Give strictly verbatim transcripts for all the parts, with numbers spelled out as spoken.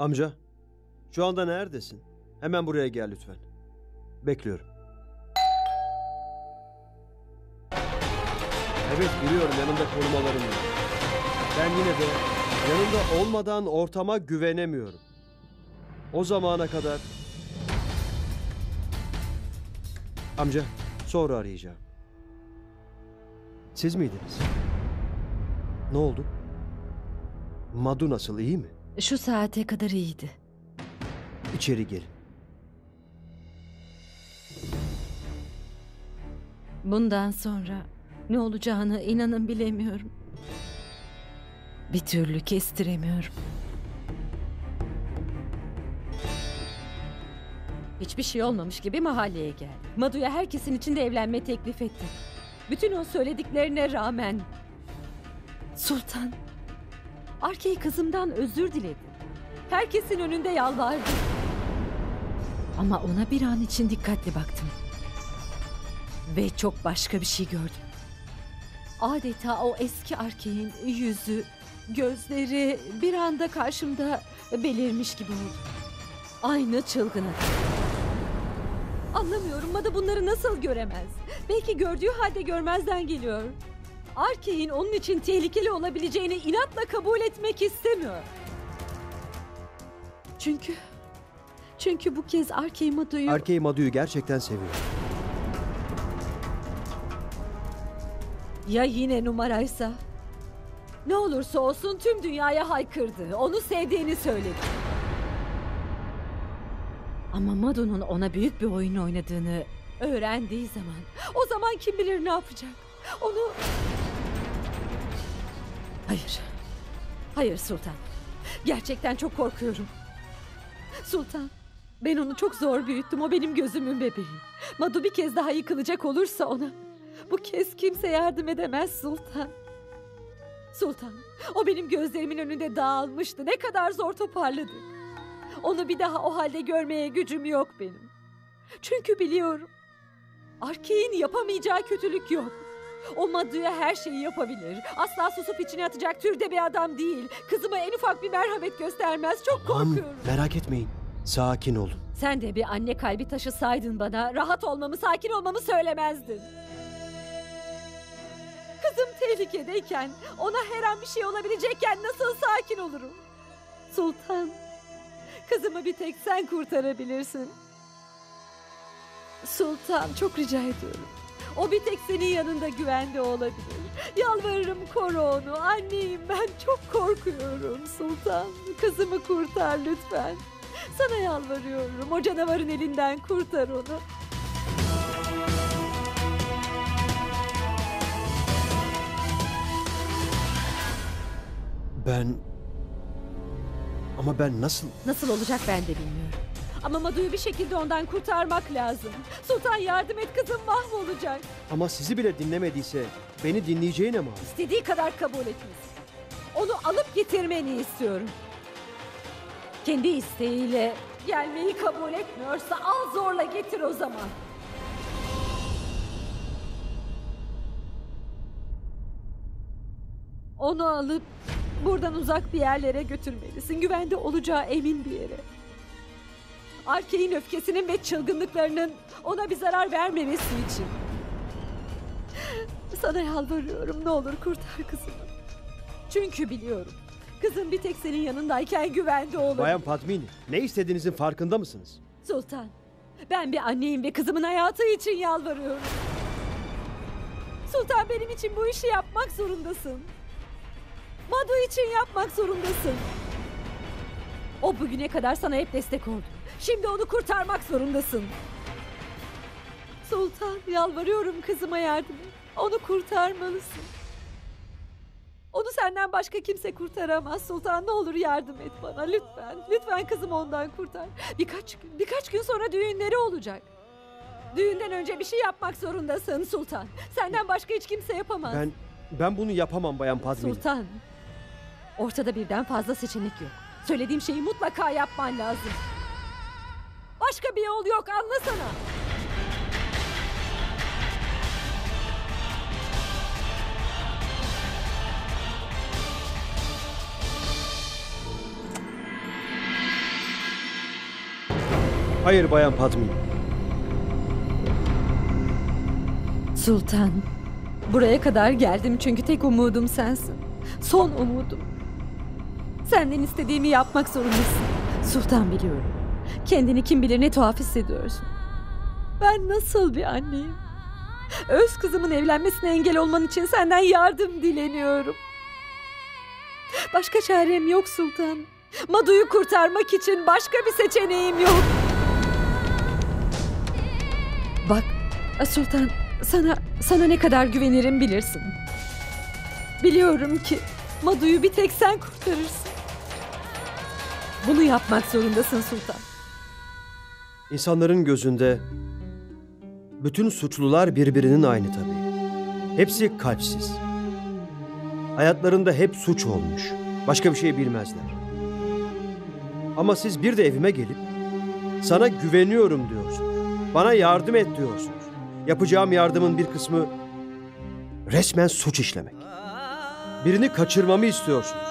Amca, şu anda neredesin? Hemen buraya gel lütfen. Bekliyorum. Evet, biliyorum yanımda korumalarım var. Ben yine de yanımda olmadan ortama güvenemiyorum. O zamana kadar... Amca, sonra arayacağım. Siz miydiniz? Ne oldu? Madu nasıl, iyi mi? Şu saate kadar iyiydi. İçeri gelin. Bundan sonra ne olacağını inanın bilemiyorum. Bir türlü kestiremiyorum. Hiçbir şey olmamış gibi mahalleye geldi. Madu'ya herkesin içinde evlenme teklif etti. Bütün o söylediklerine rağmen... Sultan, Arke'yi kızımdan özür diledi. Herkesin önünde yalvardı. Ama ona bir an için dikkatli baktım. Ve çok başka bir şey gördüm. Adeta o eski Arke'nin yüzü, gözleri bir anda karşımda belirmiş gibi oldu. Aynı çılgın adam. Anlamıyorum, Mada bunları nasıl göremez? Belki gördüğü halde görmezden geliyor. Arke'nin onun için tehlikeli olabileceğini inatla kabul etmek istemiyor. Çünkü... Çünkü bu kez Arke Madu'yu... Arke Madu'yu gerçekten seviyor. Ya yine numaraysa? Ne olursa olsun tüm dünyaya haykırdı. Onu sevdiğini söyledi. Ama Madu'nun ona büyük bir oyun oynadığını öğrendiği zaman... O zaman kim bilir ne yapacak? Onu... Hayır. Hayır Sultan. Gerçekten çok korkuyorum. Sultan, ben onu çok zor büyüttüm. O benim gözümün bebeği. Madu bir kez daha yıkılacak olursa ona... Bu kez kimse yardım edemez Sultan. Sultan, o benim gözlerimin önünde dağılmıştı. Ne kadar zor toparladı. Onu bir daha o halde görmeye gücüm yok benim. Çünkü biliyorum. Arke'nin yapamayacağı kötülük yok. O Madu'ya her şeyi yapabilir. Asla susup içine atacak türde bir adam değil. Kızıma en ufak bir merhamet göstermez. Çok Tamam, korkuyorum. merak etmeyin. Sakin olun. Sen de bir anne kalbi taşısaydın bana, rahat olmamı, sakin olmamı söylemezdin. Kızım tehlikedeyken, ona her an bir şey olabilecekken nasıl sakin olurum? Sultan, kızımı bir tek sen kurtarabilirsin. Sultan, çok rica ediyorum. O bir tek senin yanında güvende olabilir. Yalvarırım, koru onu. Anneyim ben, çok korkuyorum Sultan. Kızımı kurtar lütfen. Sana yalvarıyorum. O canavarın elinden kurtar onu. Ben... Ama ben nasıl... Nasıl olacak ben de bilmiyorum. Ama Madu'yu bir şekilde ondan kurtarmak lazım. Sultan yardım et, kızım mahvolacak. Ama sizi bile dinlemediyse beni dinleyeceğine mi? İstediği kadar kabul etmesin. Onu alıp getirmeni istiyorum. Kendi isteğiyle gelmeyi kabul etmiyorsa al zorla getir o zaman. Onu alıp buradan uzak bir yerlere götürmelisin. Güvende olacağı emin bir yere. Arke'nin öfkesinin ve çılgınlıklarının ona bir zarar vermemesi için. Sana yalvarıyorum, ne olur kurtar kızımı. Çünkü biliyorum, kızım bir tek senin yanındayken güvende olur. Bayan Padmini, ne istediğinizin farkında mısınız? Sultan, ben bir anneyim ve kızımın hayatı için yalvarıyorum. Sultan, benim için bu işi yapmak zorundasın. Madu için yapmak zorundasın. O bugüne kadar sana hep destek oldu. Şimdi onu kurtarmak zorundasın. Sultan, yalvarıyorum, kızıma yardım et. Onu kurtarmalısın. Onu senden başka kimse kurtaramaz Sultan. Ne olur yardım et bana lütfen. Lütfen kızımı ondan kurtar. Birkaç gün, birkaç gün sonra düğünleri olacak. Düğünden önce bir şey yapmak zorundasın Sultan. Senden başka hiç kimse yapamaz. Ben, ben bunu yapamam Bayan Padmini. Sultan, ortada birden fazla seçenek yok. Söylediğim şeyi mutlaka yapman lazım. Başka bir yol yok, anlasana. Hayır Bayan Padmini. Sultan, buraya kadar geldim çünkü tek umudum sensin. Son umudum. Senden istediğimi yapmak zorundasın. Sultan, biliyorum. Kendini kim bilir ne tuhaf hissediyorsun. Ben nasıl bir anneyim? Öz kızımın evlenmesine engel olman için senden yardım dileniyorum. Başka çarem yok Sultan. Madu'yu kurtarmak için başka bir seçeneğim yok. Bak Sultan, sana sana ne kadar güvenirim bilirsin. Biliyorum ki Madu'yu bir tek sen kurtarırsın. Bunu yapmak zorundasın Sultan. İnsanların gözünde bütün suçlular birbirinin aynı tabii. Hepsi kalpsiz. Hayatlarında hep suç olmuş. Başka bir şey bilmezler. Ama siz bir de evime gelip sana güveniyorum diyorsunuz. Bana yardım et diyorsunuz. Yapacağım yardımın bir kısmı resmen suç işlemek. Birini kaçırmamı istiyorsunuz.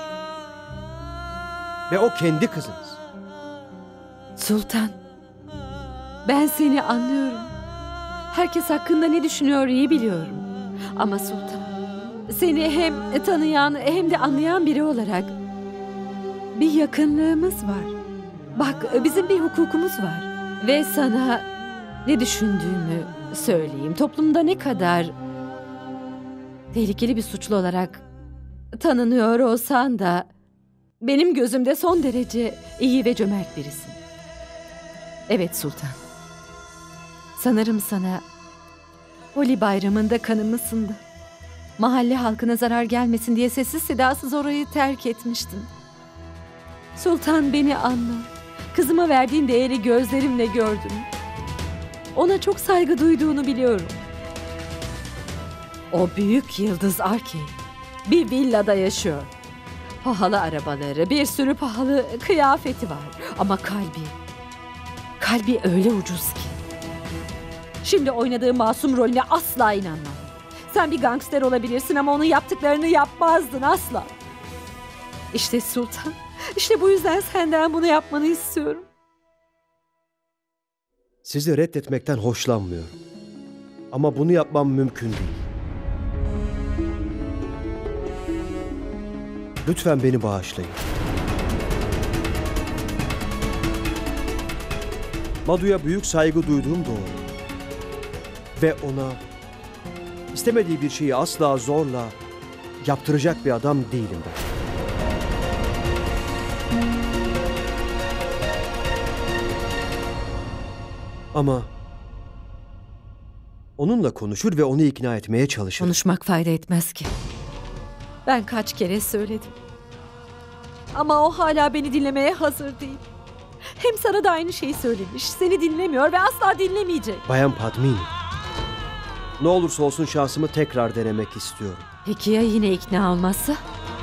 Ve o kendi kızınız. Sultan, ben seni anlıyorum. Herkes hakkında ne düşünüyor iyi biliyorum. Ama Sultan, seni hem tanıyan hem de anlayan biri olarak bir yakınlığımız var. Bak, bizim bir hukukumuz var. Ve sana ne düşündüğümü söyleyeyim. Toplumda ne kadar tehlikeli bir suçlu olarak tanınıyor olsan da benim gözümde son derece iyi ve cömert birisin. Evet Sultan. Sanırım sana Holi bayramında kanım ısındı. Mahalle halkına zarar gelmesin diye sessiz sedasız orayı terk etmiştin. Sultan, beni anla. Kızıma verdiğin değeri gözlerimle gördüm. Ona çok saygı duyduğunu biliyorum. O büyük yıldız Arkey bir villada yaşıyor. Pahalı arabaları, bir sürü pahalı kıyafeti var. Ama kalbi, kalbi öyle ucuz ki. Şimdi oynadığı masum rolüne asla inanmam. Sen bir gangster olabilirsin ama onun yaptıklarını yapmazdın asla. İşte Sultan, işte bu yüzden senden bunu yapmanı istiyorum. Sizi reddetmekten hoşlanmıyorum. Ama bunu yapmam mümkün değil. Lütfen beni bağışlayın. Madu'ya büyük saygı duyduğum doğru. Ve ona istemediği bir şeyi asla zorla yaptıracak bir adam değilim ben. Ama onunla konuşur ve onu ikna etmeye çalışır. Konuşmak fayda etmez ki. Ben kaç kere söyledim. Ama o hala beni dinlemeye hazır değil. Hem sana da aynı şeyi söylemiş. Seni dinlemiyor ve asla dinlemeyecek. Bayan Padmini, ne olursa olsun şansımı tekrar denemek istiyorum. Peki ya yine ikna olmazsa?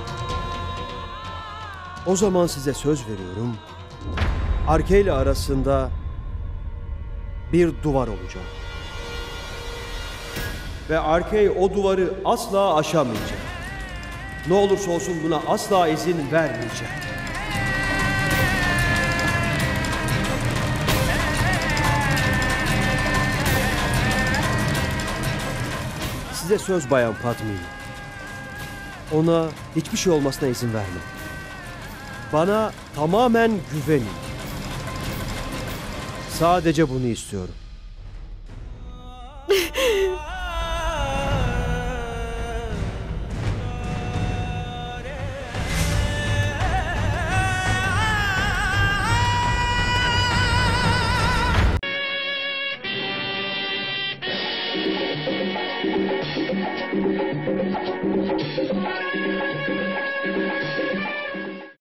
O zaman size söz veriyorum. Arkey ile arasında bir duvar olacak. Ve Arkey o duvarı asla aşamayacak. Ne olursa olsun buna asla izin vermeyeceğim. Size söz Bayan Padmini. Ona hiçbir şey olmasına izin vermem. Bana tamamen güvenin. Sadece bunu istiyorum.